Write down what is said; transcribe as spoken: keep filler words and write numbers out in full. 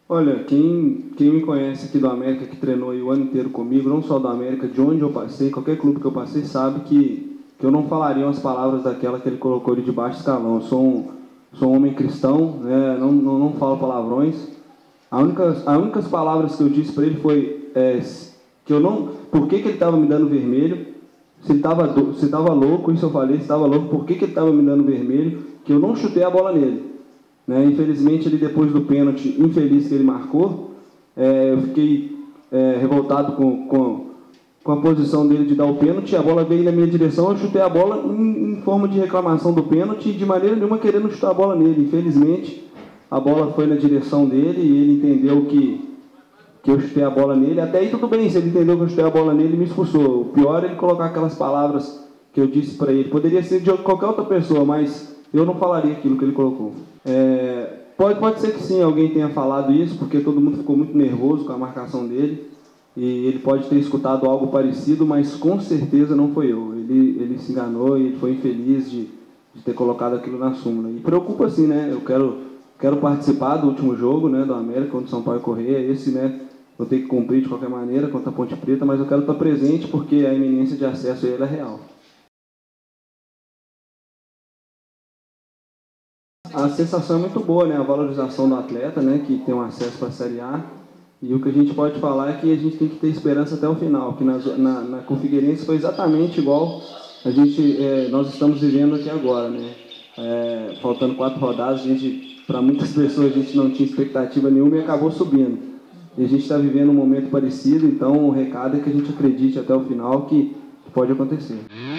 Olha, quem, quem me conhece aqui do América, que treinou aí o ano inteiro comigo, não só do América, de onde eu passei, qualquer clube que eu passei, sabe que, que eu não falaria umas palavras daquela que ele colocou ali de baixo escalão. Eu sou um, sou um homem cristão, né? não, não, não falo palavrões. A única, as únicas palavras que eu disse para ele foi é, que eu não... Por que, que ele estava me dando vermelho? Se ele estava se estava louco, isso eu falei, se estava louco, por que, que ele estava me dando vermelho? Que eu não chutei a bola nele. Né? Infelizmente, ele depois do pênalti infeliz que ele marcou, é, eu fiquei é, revoltado com, com, com a posição dele de dar o pênalti, a bola veio na minha direção, eu chutei a bola em, em forma de reclamação do pênalti e de maneira nenhuma querendo chutar a bola nele. Infelizmente, a bola foi na direção dele e ele entendeu que, que eu chutei a bola nele. Até aí tudo bem, se ele entendeu que eu chutei a bola nele, ele me expulsou. O pior é ele colocar aquelas palavras que eu disse para ele. Poderia ser de qualquer outra pessoa, mas eu não falaria aquilo que ele colocou. É, pode, pode ser que sim, alguém tenha falado isso, porque todo mundo ficou muito nervoso com a marcação dele, e ele pode ter escutado algo parecido, mas com certeza não foi eu. Ele, ele se enganou e ele foi infeliz de, de ter colocado aquilo na súmula. E preocupa sim, né? Eu quero, quero participar do último jogo, né, do América, contra o São Paulo e Correia. Esse, né, vou ter que cumprir de qualquer maneira contra a Ponte Preta, mas eu quero estar presente porque a iminência de acesso a ele é real. A sensação é muito boa, né? A valorização do atleta, né? Que tem um acesso para a Série A. E o que a gente pode falar é que a gente tem que ter esperança até o final, que na, na, na com o Figueirense foi exatamente igual a gente, é, nós estamos vivendo aqui agora, né? É, faltando quatro rodadas, a gente, para muitas pessoas a gente não tinha expectativa nenhuma e acabou subindo. E a gente está vivendo um momento parecido, então o recado é que a gente acredite até o final que pode acontecer.